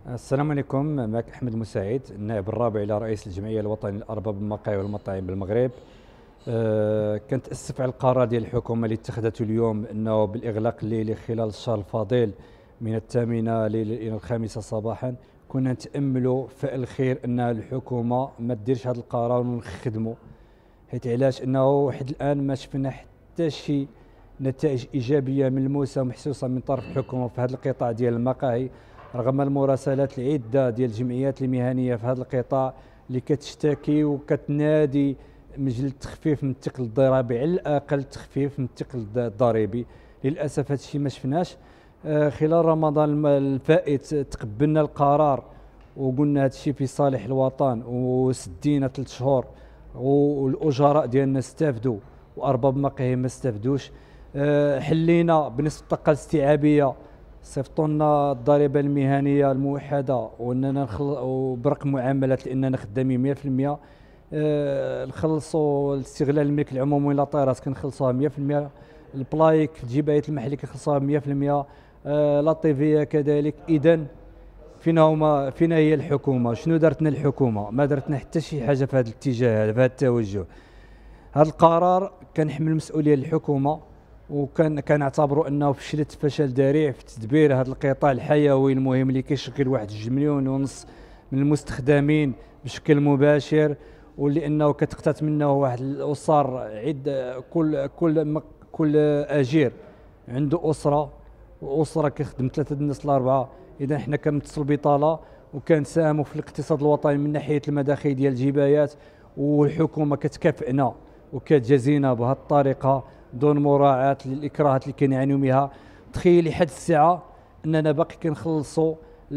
السلام عليكم. معك أحمد المساعد، النائب الرابع إلى رئيس الجمعية الوطنية لأرباب المقاهي والمطاعم بالمغرب. كنت أسف على القرار ديال الحكومة اللي اتخذته اليوم أنه بالإغلاق الليلي خلال الشهر الفضيل من 8 ليلا إلى 5 صباحا. كنا نتأملوا فعل الخير أن الحكومة ما تديرش هذا القرار ونخدموا، حيث علاش أنه حتى الآن ما شفنا حتى شي نتائج إيجابية ملموسة ومحسوسة من طرف الحكومة في هذا القطاع ديال المقاهي، رغم المراسلات العدة ديال الجمعيات المهنية في هذا القطاع اللي كتشتكي وكتنادي من أجل التخفيف من الثقل الضريبي، على الأقل تخفيف من الثقل الضريبي. للأسف هذا الشيء ما شفناش. خلال رمضان الفائت تقبلنا القرار وقلنا هذا الشيء في صالح الوطن، وسدينا 3 شهور والأجراء ديالنا استافدوا وأرباب المقاهي ما استافدوش. حلينا بنسبة الطاقة الاستيعابية، صيفطوا لنا الضريبه المهنيه الموحده واننا وبرقم معاملات لاننا خدامين 100%. نخلصوا الاستغلال الملك العمومي للطائرات كنخلصوها 100%، البلايك في الجبايات المحليه كنخلصوها 100%، لا تيفيه كذلك. اذا فينا هي الحكومه؟ شنو دارتنا الحكومه؟ ما دارتنا حتى شي حاجه في هذا الاتجاه، في هذا التوجه. هذا القرار كنحمل المسؤوليه للحكومه، وكان اعتبروا انه فشلت فشل ذريع في تدبير هذا القطاع الحيوي المهم اللي كيشغل 1.5 مليون من المستخدمين بشكل مباشر، واللي انه كتقتات منه واحد الاسر عده. كل اجير عنده اسره، واسره كيخدم 3 الناس ل4. اذا حنا كنمثلوا البطاله وكنساهموا في الاقتصاد الوطني من ناحيه المداخيل ديال الجبايات، والحكومه كتكافئنا وكتجازينا بهذه الطريقه دون مراعاة للإكراهات اللي كنعانيو منها. تخيلي حد الساعة أننا باقي كنخلصوا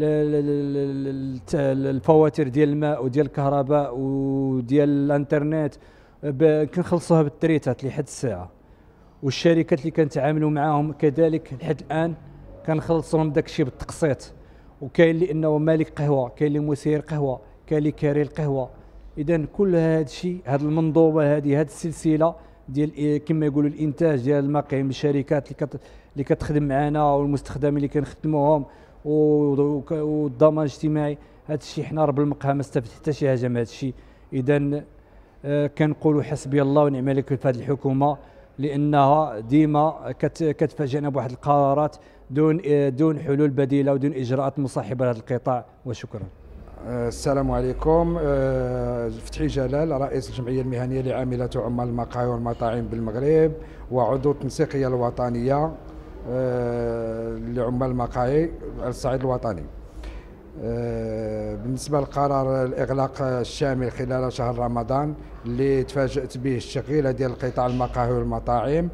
الفواتير ديال الماء وديال الكهرباء وديال الانترنت كنخلصوها بالتريتات لحد الساعة، والشركات اللي كنتعاملوا معاهم كذلك لحد الآن كنخلصوهم داك الشيء بالتقسيط. وكاين اللي انه مالك قهوة، كاين اللي مسير قهوة، كاين اللي كاري القهوة. إذا كل هذا الشيء، هذه المنظومة، هذه السلسلة ديال كما يقولوا الانتاج ديال المقاهي من الشركات اللي كتخدم معنا والمستخدمين اللي كنخدموهم والضمان الاجتماعي. هذا الشيء حنا رب المقهى ما استفدت حتى شي حاجه من هذا الشيء. اذا كنقولوا حسبي الله ونعم الوكيل في هذه الحكومه، لانها ديما كتفاجئنا بواحد القرارات دون حلول بديله ودون اجراءات مصاحبه لهذا القطاع. وشكرا. السلام عليكم. فتحي جلال، رئيس الجمعية المهنية لعاملة عمال المقاهي والمطاعم بالمغرب، وعضو التنسيقية الوطنية لعمال المقاهي على الصعيد الوطني. بالنسبة لقرار الإغلاق الشامل خلال شهر رمضان اللي تفاجأت به الشغيلة ديال قطاع المقاهي والمطاعم،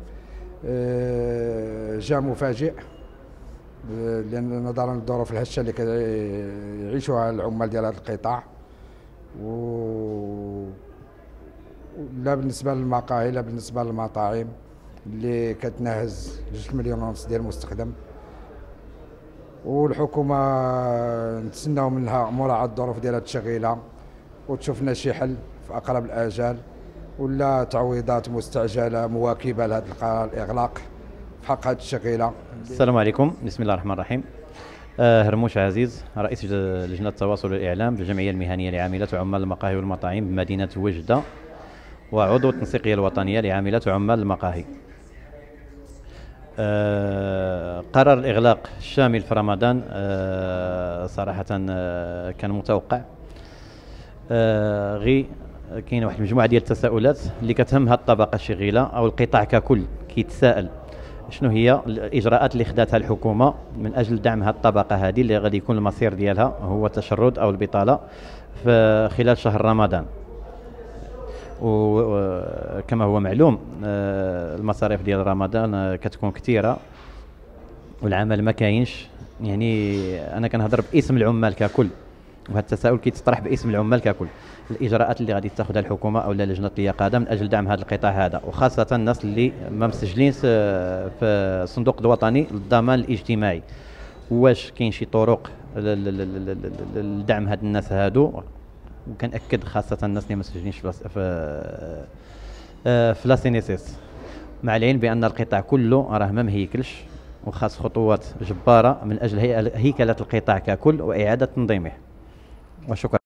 جاء مفاجئ، لأن نظرا للظروف الهشة اللي كيعيشوها العمال ديال هذا القطاع، لا بالنسبة للمقاهي لا بالنسبة للمطاعم اللي كتناهز 2.5 مليون ديال المستخدم. والحكومة نتسناو منها مراعاة الظروف ديال هاد الشغيلة وتشوف لنا شي حل في أقرب الآجال، ولا تعويضات مستعجلة مواكبة لهذا القرار الإغلاق في حق هاد الشغيلة. السلام عليكم، بسم الله الرحمن الرحيم. هرموش عزيز، رئيس لجنة التواصل والإعلام بالجمعية المهنية لعاملة عمال المقاهي والمطاعم بمدينة وجدة، وعضو التنسيقية الوطنية لعاملة عمال المقاهي. قرار الإغلاق الشامل في رمضان صراحة كان متوقع. غي كاين واحد المجموعة ديال التساؤلات اللي كتهم هذه الطبقة الشغيلة أو القطاع ككل، كيتساءل شنو هي الاجراءات اللي خداتها الحكومه من اجل دعم هذه الطبقه هذه اللي غادي يكون المصير ديالها هو التشرد او البطاله في خلال شهر رمضان. وكما هو معلوم المصاريف ديال رمضان كتكون كثيره والعمل ما كاينش. يعني انا كنهضر باسم العمال ككل، وهذا التساؤل كيتطرح باسم العمال ككل. الاجراءات اللي غادي تاخذها الحكومه او لجنه اليقظه من اجل دعم هذا القطاع هذا، وخاصه الناس اللي ما مسجلين في الصندوق الوطني للضمان الاجتماعي، واش كاين شي طرق لدعم هاد الناس هادو؟ وكنأكد خاصه الناس اللي ما مسجلينش في لا سي ان اس اس، مع العلم بان القطاع كله راه ما مهيكلش وخاص خطوات جباره من اجل هيكله القطاع ككل واعاده تنظيمه. وشكرا.